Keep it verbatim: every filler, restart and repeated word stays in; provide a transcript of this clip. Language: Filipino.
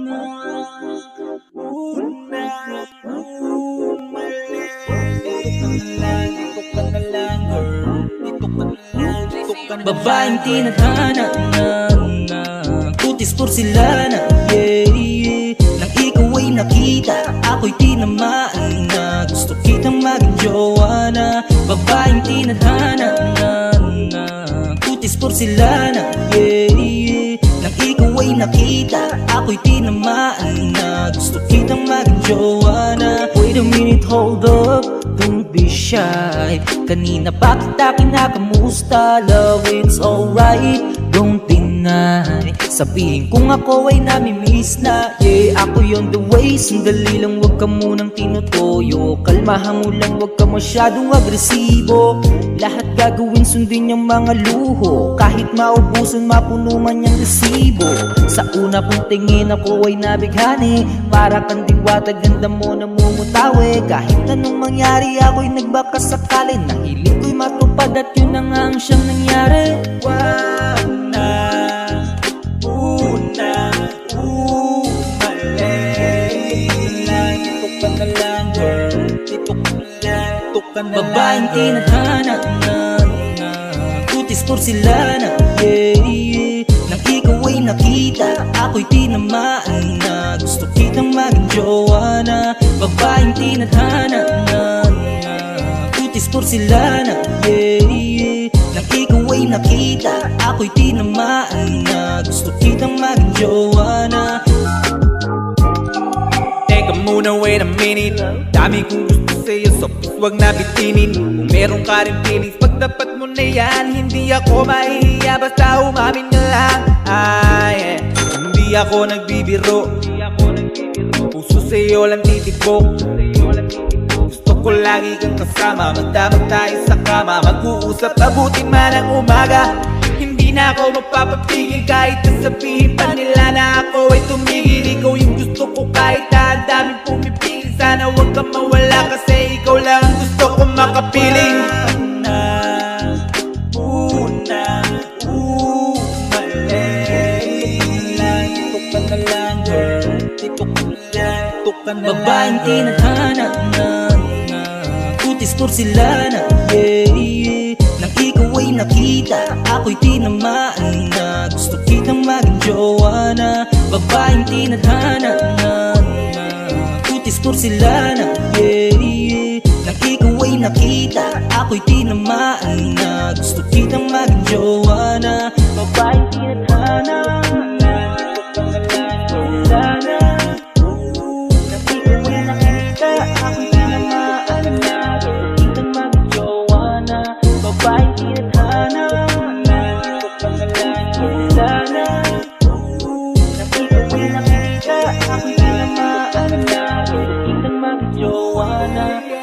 una, umali. Dito ka na lang, dito ka na lang, girl. Dito ka na lang, dito ka na lang. Babaeng tinadhana na, na kutis porselana, yeah, yeah. Nang ikaw ay nakita, ako'y tinamaan na gusto kitang maging jowa na. Babaeng tinadhana na, na kutis porselana, yeah, yeah. Nang ikaw ay nakita, ako'y tinamaan na gusto kitang maging jowa na. Wait a minute, hold up, don't be shy. Kanina pa kita kinakamusta, love, it's alright, don't deny. Sabihin kung ako ay namimiss na, yeah, ako on the way. Sandali lang, wag ka munang tinutoyo. Kalmahan mo lang, wag ka masyadong agresibo. Lahat gagawin sundin yung mga luho, kahit maubusan, mapuno man yung resibo. Sa una kong tingin ako ay nabighani, para kang diwata, ganda mo namumutawi. Kahit anong mangyari ako'y nagbaka sakali, nahilig ko'y matupad at yun na nga ang siyang nangyari. Wag na una, umali. Dito ka na lang, girl. Dito ka na lang, dito ka na lang. Babaeng tinadhana na, na kutis porselana, yeah, yeah. Nang ikaw ay nakita, ako'y tinamaan na gusto kitang maging jowa na. Babaeng tinadhana na, na kutis porselana, yeah, yeah. Nang ikaw ay nakita, ako'y tinamaan na gusto kitang maging jowa na. Teka muna, wait a minute. Dami kong gusto sa'yo, so please wag na bitinin. Kung meron ka rin feelings, pag dapat mo na yan, hindi ako mahihiya, basta umamin ka lang. Ah, yeah. Hindi ako nagbibiro, puso sa'yo lang titibok. Gusto ko lagi kang kasama, magdamag tayo sa kama, mag-uusap abutin man ang umaga. Hindi na ako magpapapigil kahit nasabihin pa nila na ako ay tumigil. Ikaw yung gusto ko kahit na ang daming pumipigil. Sana huwag kang mawala kasi ikaw lang ang gusto kong makapiling. Una, una, umali. Dito ka na lang, girl. Dito ka na lang, dito ka na lang. Babaeng tinadhana na, na kutis porselana, yeah, yeah. Nang ikaw ay nakita, ako'y tinamaan na gusto kitang maging jowa na. Babaeng tinadhana na, na kutis porselana, yeah, yeah. Nang ikaw ay nakita, ako'y tinamaan na gusto kitang maging jowa na. Babaeng tinadhana na, gusto ka na lang porselana. Nang ikaw ay nakita, ako'y tinamaan na gusto kitang maging jowa na. Babaeng tinadhana na, gusto ka na lang porselana. Nang ikaw ay nakita, ako'y tinamaan na gusto kitang maging jowa na.